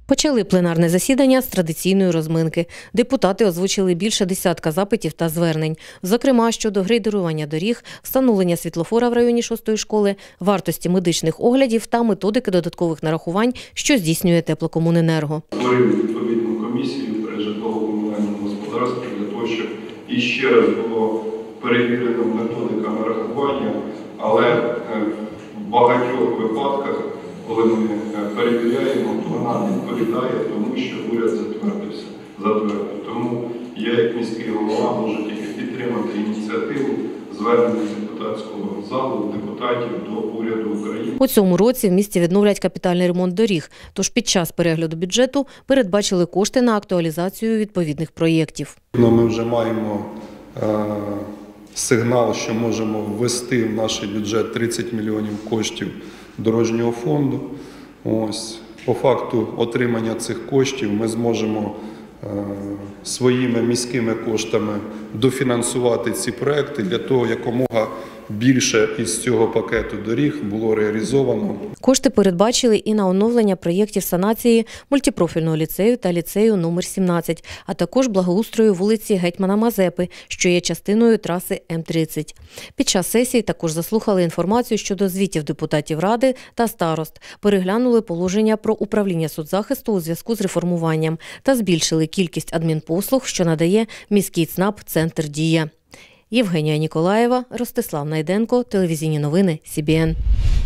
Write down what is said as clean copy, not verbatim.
Почали пленарне засідання з традиційної розминки. Депутати озвучили більше десятка запитів та звернень. Зокрема, щодо грейдерування доріг, встановлення світлофора в районі 6-ї школи, вартості медичних оглядів та методики додаткових нарахувань, що здійснює Теплокомуненерго. Створили відповідну комісію при житлово-комунальному господарстві для того, щоб іще раз було перевірено методика нарахування, але в багатьох випадках, коли ми перевіряємо, то вона відповідає тому, що уряд затвердив. Тому я, як міський голова, можу тільки підтримати ініціативу звернення депутатського залу, депутатів до уряду України. У цьому році в місті відновлять капітальний ремонт доріг, тож під час перегляду бюджету передбачили кошти на актуалізацію відповідних проєктів. Ми вже маємо сигнал, що можемо ввести в наш бюджет 30 мільйонів коштів дорожнього фонду. Ось, по факту отримання цих коштів ми зможемо своїми міськими коштами дофінансувати ці проекти для того, якомога більше із цього пакету доріг було реалізовано. Кошти передбачили і на оновлення проєктів санації мультипрофільного ліцею та ліцею номер 17, а також благоустрою вулиці Гетьмана Мазепи, що є частиною траси М-30. Під час сесії також заслухали інформацію щодо звітів депутатів Ради та старост, переглянули положення про управління соцзахисту у зв'язку з реформуванням та збільшили кількість адмінпослуг, що надає міський ЦНАП «Центр Дія». Євгенія Ніколаєва, Ростислав Найденко, телевізійні новини СІБІН.